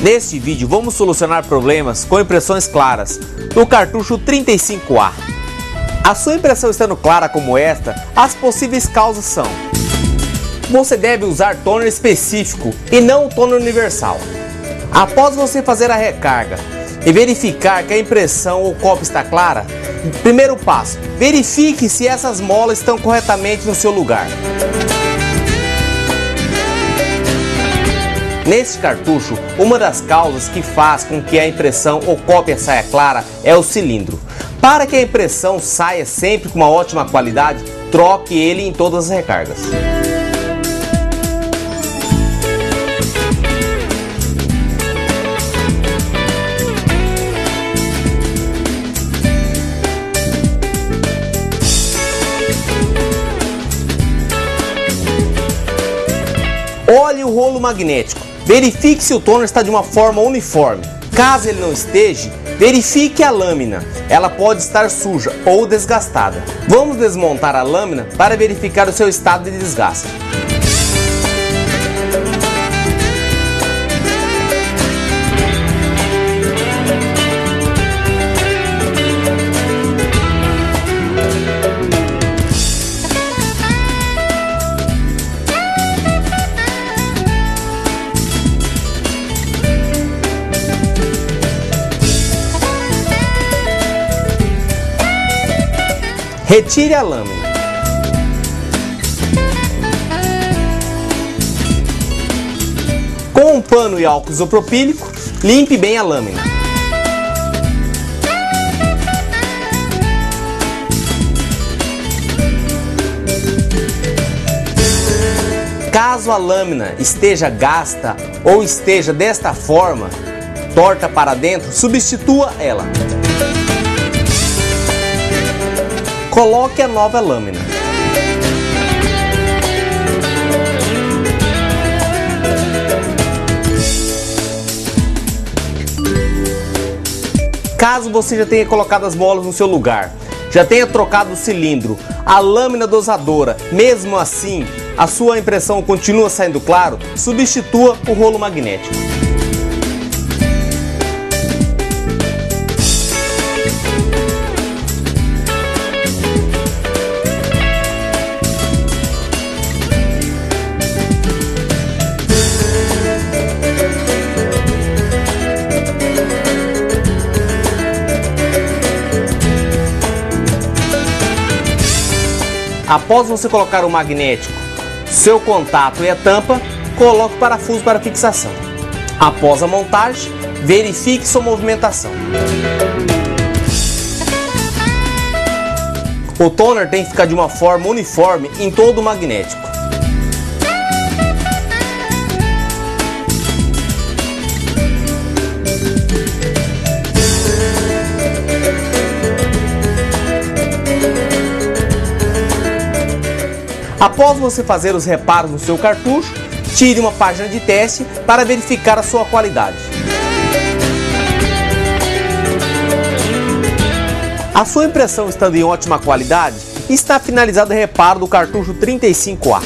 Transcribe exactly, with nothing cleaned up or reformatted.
Neste vídeo vamos solucionar problemas com impressões claras do cartucho trinta e cinco A. A sua impressão estando clara como esta, as possíveis causas são: você deve usar toner específico e não o toner universal. Após você fazer a recarga e verificar que a impressão ou cópia está clara, primeiro passo, verifique se essas molas estão corretamente no seu lugar. Neste cartucho, uma das causas que faz com que a impressão ou cópia saia clara é o cilindro. Para que a impressão saia sempre com uma ótima qualidade, troque ele em todas as recargas. Olhe o rolo magnético. Verifique se o toner está de uma forma uniforme. Caso ele não esteja, verifique a lâmina. Ela pode estar suja ou desgastada. Vamos desmontar a lâmina para verificar o seu estado de desgaste. Retire a lâmina. Com um pano e álcool isopropílico, limpe bem a lâmina. Caso a lâmina esteja gasta ou esteja desta forma, torta para dentro, substitua ela. Coloque a nova lâmina. Caso você já tenha colocado as molas no seu lugar, já tenha trocado o cilindro, a lâmina dosadora, mesmo assim a sua impressão continua saindo claro, substitua o rolo magnético. Após você colocar o magnético, seu contato e a tampa, coloque o parafuso para fixação. Após a montagem, verifique sua movimentação. O toner tem que ficar de uma forma uniforme em todo o magnético. Após você fazer os reparos no seu cartucho, tire uma página de teste para verificar a sua qualidade. A sua impressão estando em ótima qualidade, está finalizado o reparo do cartucho trinta e cinco A.